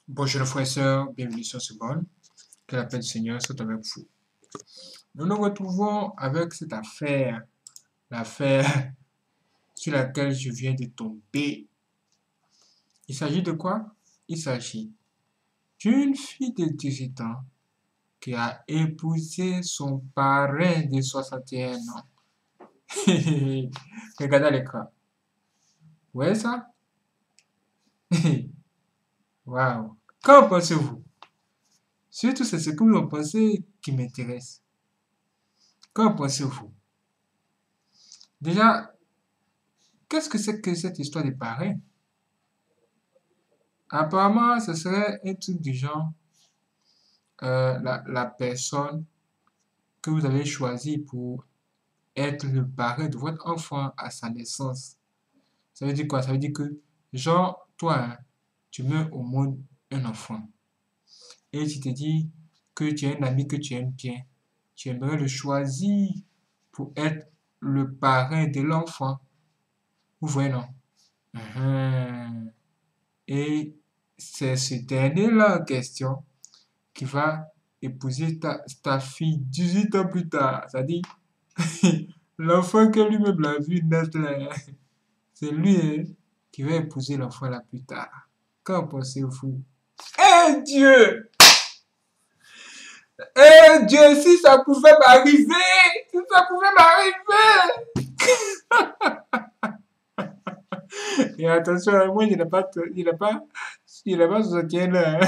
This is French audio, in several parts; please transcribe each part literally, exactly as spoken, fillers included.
Bonjour les frères et sœurs, bienvenue sur ce bon. Que la paix du Seigneur soit avec vous. Nous nous retrouvons avec cette affaire, l'affaire sur laquelle je viens de tomber. Il s'agit de quoi? Il s'agit d'une fille de dix-huit ans qui a épousé son parrain de soixante et un ans. Regardez à l'écran. Vous voyez ça? Waouh! Qu'en pensez-vous? Surtout, c'est ce que vous en pensez qui m'intéresse. Qu'en pensez-vous? Déjà, qu'est-ce que c'est que cette histoire de parrain? Apparemment, ce serait un truc du genre euh, la, la personne que vous avez choisie pour être le parrain de votre enfant à sa naissance. Ça veut dire quoi? Ça veut dire que, genre, toi, hein, tu mets au monde un enfant et tu te dis que tu as un ami que tu aimes bien. Tu aimerais le choisir pour être le parrain de l'enfant. Vous voyez, non? Uhum. Et c'est ce dernier-là en question qui va épouser ta, ta fille dix-huit ans plus tard. C'est-à-dire, l'enfant que lui-même l'a vu naître là, c'est lui hein, qui va épouser l'enfant là plus tard. Qu'en pensez-vous? Eh Dieu! Eh Dieu, si ça pouvait m'arriver! Si ça pouvait m'arriver! Et attention, moi, je n'ai pas, je n'ai pas, je n'ai pas soixante et un ans.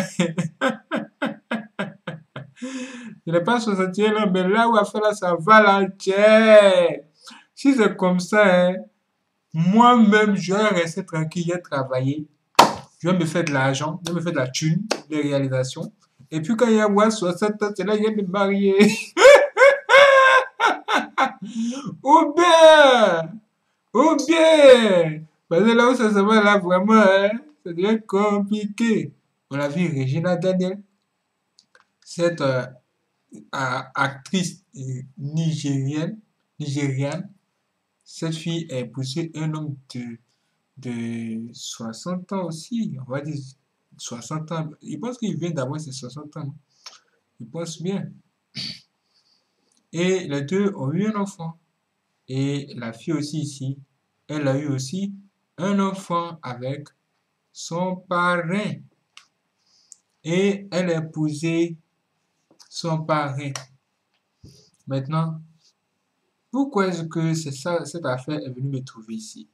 Je n'ai pas soixante et un ans, mais là où a fait là, ça va là, tiens. Si c'est comme ça, hein, moi-même, je vais rester tranquille, je vais travailler. Je vais me faire de l'argent, je vais me faire de la thune, des réalisations. Et puis quand il y a moi soixante ans, c'est là que je vais me marier. Ou bien, ou bien, parce que là où ça se va là, vraiment, hein, ça devient compliqué. On a vu Regina Daniel, cette euh, actrice euh, nigérienne, nigériane. Cette fille a épousé un homme de, de soixante ans aussi, on va dire soixante ans. Il pense qu'il vient d'avoir ses soixante ans. Il pense bien. Et les deux ont eu un enfant. Et la fille aussi ici, elle a eu aussi un enfant avec son parrain. Et elle a épousé son parrain. Maintenant, pourquoi est-ce que c'est ça, cette affaire est venue me trouver ici?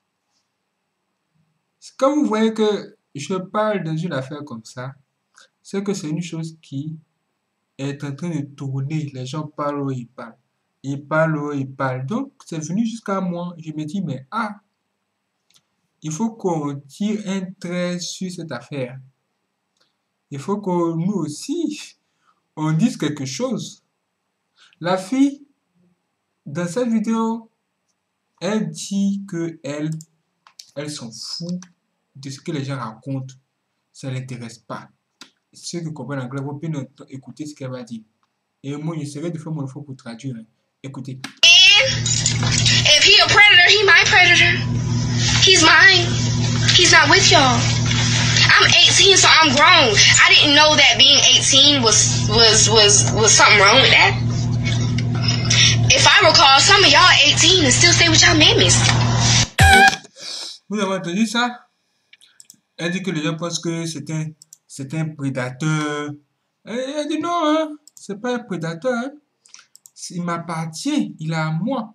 Quand vous voyez que je parle d'une affaire comme ça, c'est que c'est une chose qui est en train de tourner. Les gens parlent, ils parlent. Ils parlent, ils parlent. Donc, c'est venu jusqu'à moi. Je me dis, mais ah, il faut qu'on tire un trait sur cette affaire. Il faut que nous aussi, on dise quelque chose. La fille, dans cette vidéo, elle dit que elle, elle s'en fout de ce que les gens racontent. Ça ne l'intéresse pas. Ceux qui comprennent l'anglais vont bien écouter ce qu'elle va dire. Et moi, j'essaierai de faire mon effort pour traduire. Écoutez. If he a predator, he my predator. He's mine. He's not with y'all. I'm eighteen, so I'm grown. I didn't know that being eighteen was was was was something wrong with that. If I recall, some of y'all eighteen and still stay with y'all mammies. Vous avez entendu ça? Elle dit que les gens pensent que c'est un, c'est un prédateur. Elle, elle dit non, hein, c'est pas un prédateur. Hein. Il m'appartient, il est à moi.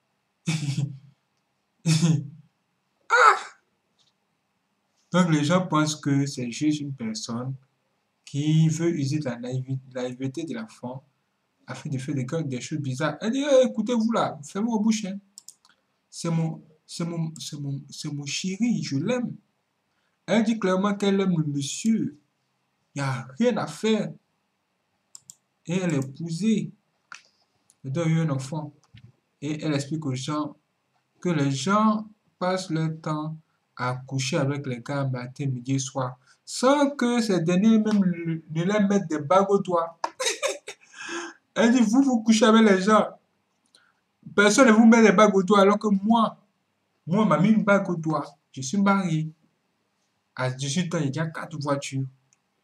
Ah! Donc les gens pensent que c'est juste une personne qui veut user de la naïveté de l'enfant afin de faire des, des choses bizarres. Elle dit, hey, écoutez-vous là, fermez vos bouches. Hein. C'est mon, c'est mon, c'est mon, c'est mon chéri, je l'aime. Elle dit clairement qu'elle aime le monsieur. Il n'y a rien à faire. Et elle est épousée. Elle a eu un enfant. Et elle explique aux gens que les gens passent leur temps à coucher avec les gars matin, midi, soir, sans que ces derniers même ne leur mettent des bagues au doigt. Elle dit, vous, vous couchez avec les gens. Personne ne vous met des bagues au doigt, alors que moi, moi, on m'a mis une bague au doigt. Je suis marié. À dix-huit ans, il y a quatre voitures.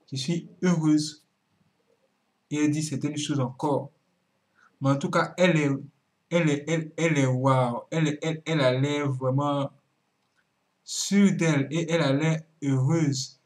je suis heureuse. Et elle dit certaines choses encore. Mais en tout cas, elle est, elle est, elle, elle est waouh. Elle, elle, elle a l'air vraiment sûre d'elle et elle a l'air heureuse.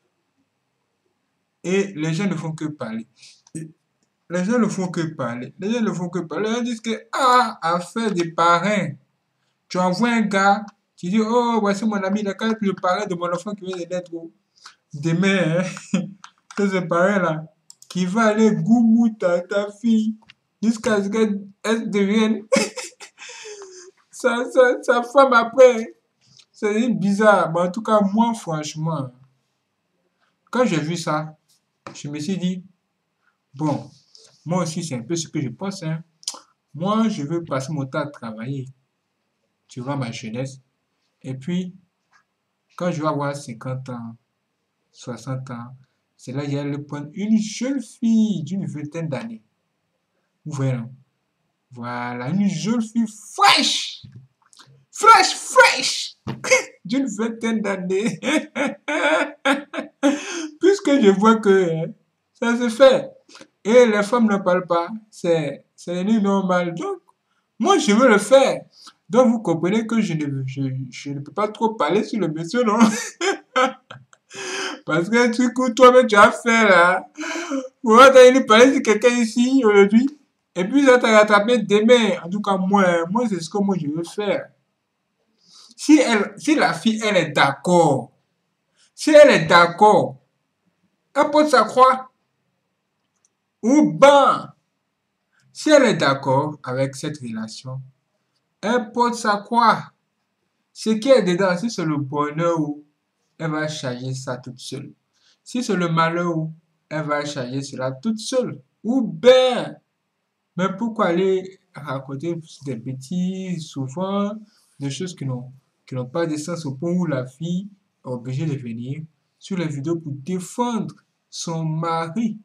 Et les gens ne font que parler. Les gens ne font que parler. Les gens ne font que parler. Les gens disent que, ah, affaire des parrains. Tu envoies un gars, tu dis, oh, voici mon ami, il a quand même le parrain de mon enfant qui vient de naître. Demain, hein, c'est ce parrain-là qui va aller goumouta ta fille jusqu'à ce qu'elle devienne sa, sa, sa femme après. C'est bizarre. Mais en tout cas, moi, franchement, quand j'ai vu ça, je me suis dit, bon, moi aussi, c'est un peu ce que je pense. Hein. Moi, je veux passer mon temps à travailler durant ma jeunesse. Et puis, quand je vais avoir cinquante ans, soixante ans, c'est là que j'allais prendre une jeune fille d'une vingtaine d'années. Vous voyez, non? Voilà, une jeune fille fraîche, fraîche, fraîche, d'une vingtaine d'années. Puisque je vois que hein, ça se fait. Et les femmes ne parlent pas. C'est normal. Donc, moi, je veux le faire. Donc, vous comprenez que je ne, je, je ne peux pas trop parler sur le monsieur, non? Parce que du coup, toi-même, tu as fait là. Moi, tu as parler sur quelqu'un ici aujourd'hui. Et puis, ça t'a rattrapé demain. En tout cas, moi, moi c'est ce que moi, je veux faire. Si, elle, si la fille, elle est d'accord. Si elle est d'accord, elle porte sa croix. Ou ben, si elle est d'accord avec cette relation, elle porte sa croix. Ce qui est dedans, si c'est le bonheur, elle va charger ça toute seule. Si c'est le malheur, elle va charger cela toute seule. Ou ben, mais pourquoi aller raconter des bêtises, souvent, des choses qui n'ont qui n'ont pas de sens au point où la fille est obligée de venir sur les vidéos pour défendre son mari.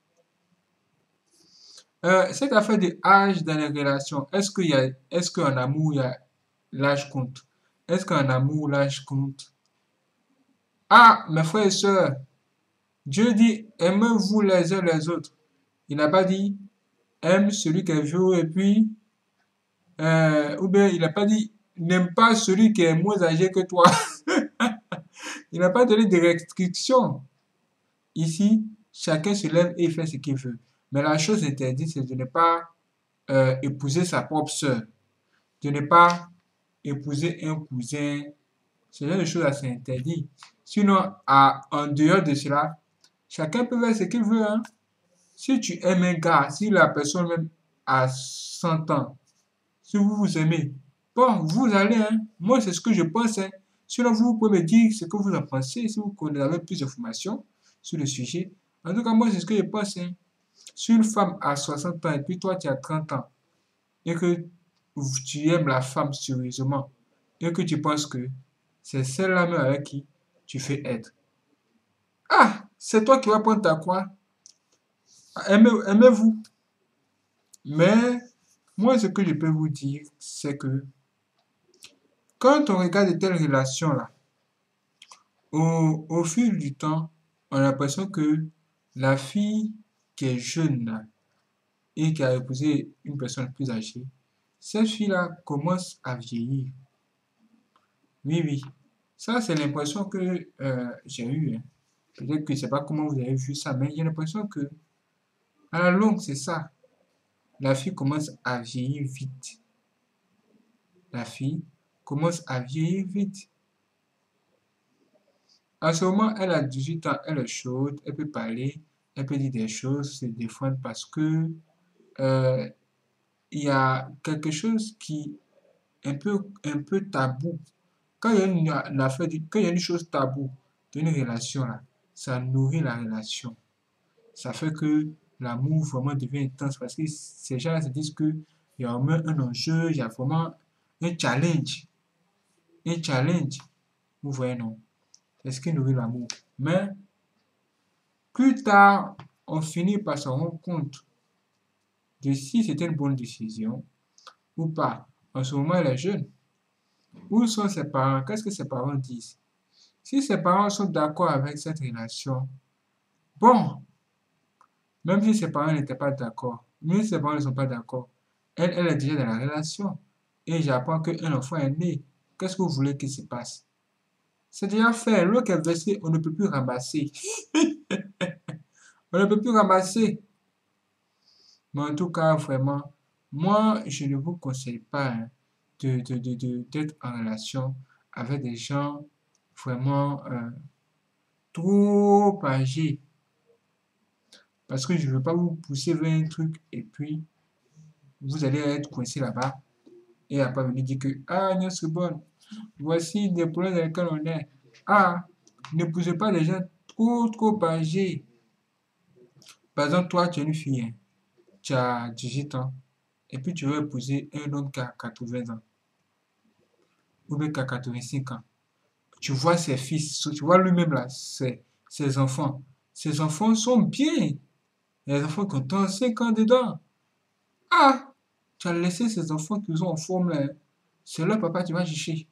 Euh, cette affaire de âge dans les relations, est-ce qu'il y a, est-ce qu'en amour, il y a l'âge compte? Est-ce qu'en amour, l'âge compte? Ah, mes frères et sœurs, Dieu dit, aimez-vous les uns les autres. Il n'a pas dit, aime celui qui est vieux et puis, euh, ou bien il n'a pas dit, n'aime pas celui qui est moins âgé que toi. Il n'a pas donné de restrictions. Ici, chacun se lève et il fait ce qu'il veut. Mais la chose interdite, c'est de ne pas euh, épouser sa propre sœur, de ne pas épouser un cousin. Ce genre de choses, c'est interdit. Sinon, à, en dehors de cela, chacun peut faire ce qu'il veut. Hein. Si tu aimes un gars, si la personne même a cent ans, si vous vous aimez, bon, vous allez. Hein. Moi, c'est ce que je pense. Hein. Sinon, vous pouvez me dire ce que vous en pensez, si vous avez plus d'informations sur le sujet. En tout cas, moi, c'est ce que je pense. Hein. Si une femme a soixante ans et puis toi, tu as trente ans, et que tu aimes la femme sérieusement, et que tu penses que c'est celle-là même avec qui tu fais être. Ah, c'est toi qui vas prendre ta croix. Aimez, aimez-vous. Mais, moi, ce que je peux vous dire, c'est que quand on regarde de telles relations-là, au, au fil du temps, on a l'impression que la fille qui est jeune là, et qui a épousé une personne plus âgée, cette fille-là commence à vieillir. Oui, oui. Ça, c'est l'impression que euh, j'ai eue. Hein. Peut-être que je ne sais pas comment vous avez vu ça, mais j'ai l'impression que, à la longue, c'est ça. La fille commence à vieillir vite. La fille commence à vieillir vite. À ce moment, elle a dix-huit ans, elle est chaude, elle peut parler, elle peut dire des choses, se défendre parce que euh, il y a quelque chose qui est un peu, un peu tabou. Quand il y a une, une affaire, quand il y a une chose taboue d'une relation, là, ça nourrit la relation. Ça fait que l'amour vraiment devient intense parce que ces gens se disent qu'il y a vraiment un enjeu, il y a vraiment un challenge. Un challenge. Vous voyez, non? C'est ce qui nourrit l'amour. Mais plus tard, on finit par se rendre compte de si c'était une bonne décision ou pas. En ce moment, elle est jeune. Où sont ses parents? Qu'est-ce que ses parents disent? Si ses parents sont d'accord avec cette relation, Bon, même si ses parents n'étaient pas d'accord, même si ses parents ne sont pas d'accord, elle, elle est déjà dans la relation. Et j'apprends qu'un enfant est né. Qu'est-ce que vous voulez qu'il se passe? C'est déjà fait. L'eau qui est versée, on ne peut plus ramasser. On ne peut plus ramasser. Mais en tout cas, vraiment, moi, je ne vous conseille pas hein, de, de, de, de- d'être en relation avec des gens vraiment euh, trop âgés. Parce que je ne veux pas vous pousser vers un truc et puis vous allez être coincé là-bas et après venir dire que ah, Agnès Bonne, voici des problèmes dans lesquels on est. Ah, ne poussez pas des gens trop, trop âgés. Par exemple, toi, tu es une fille, hein, tu as dix-huit ans et puis tu veux épouser un homme qui a quatre-vingts ans ou bien qui a quatre-vingt-cinq ans. Tu vois ses fils, tu vois lui-même là, ses, ses enfants. Ses enfants sont bien. Les enfants qui ont trente-cinq ans dedans. Ah, tu as laissé ces enfants qui sont en forme là. C'est leur papa, tu vas chercher.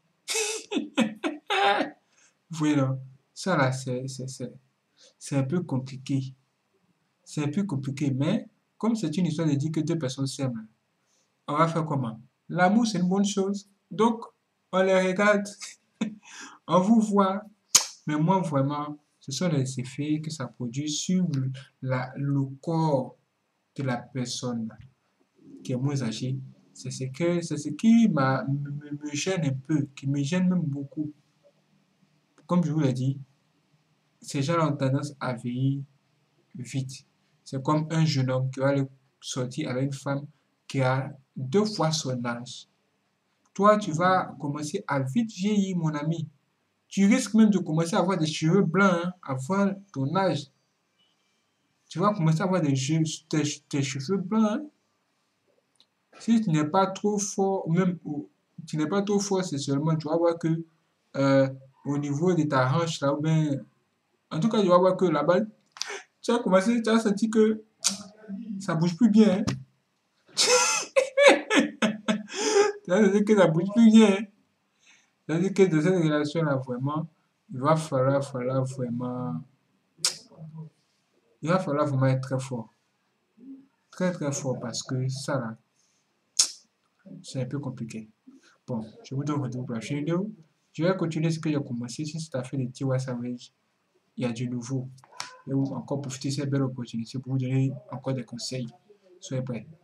Vous voyez là, ça là, c'est c'est- c'est- c'est un peu compliqué. C'est un peu compliqué, mais comme c'est une histoire de dire que deux personnes s'aiment, on va faire comment? L'amour, c'est une bonne chose. Donc, on les regarde, on vous voit. Mais moi, vraiment, ce sont les effets que ça produit sur le, la- le corps de la personne qui est moins âgée. C'est ce que, c'est ce qui m'a- me, me- me gêne un peu, qui me gêne même beaucoup. Comme je vous l'ai dit, ces gens ont tendance à vieillir vite. C'est comme un jeune homme qui va aller sortir avec une femme qui a deux fois son âge. Toi, tu vas commencer à vite vieillir, mon ami. Tu risques même de commencer à avoir des cheveux blancs hein, avant ton âge. Tu vas commencer à avoir des, cheveux, des, des cheveux blancs. Hein. Si tu n'es pas trop fort, même ou tu n'es pas trop fort sexuellement, tu vas voir que euh, au niveau de ta hanche là, ou bien, en tout cas, tu vas voir que là-bas, tu vas commencer, tu vas sentir que ça bouge plus bien. Hein. Tu vas sentir que ça bouge plus bien. Hein. C'est-à-dire que dans cette relation-là, vraiment, il va falloir, falloir vraiment, il va falloir vraiment être très fort. Très, très fort parce que ça là, c'est un peu compliqué. Bon, je vous donne rendez-vous pour la prochaine vidéo. Je vais continuer ce que j'ai commencé. Si c'est à fait des Tiwa Savage, il y a du nouveau. Et vous encore profiter de cette belle opportunité pour vous donner encore des conseils. Soyez prêts.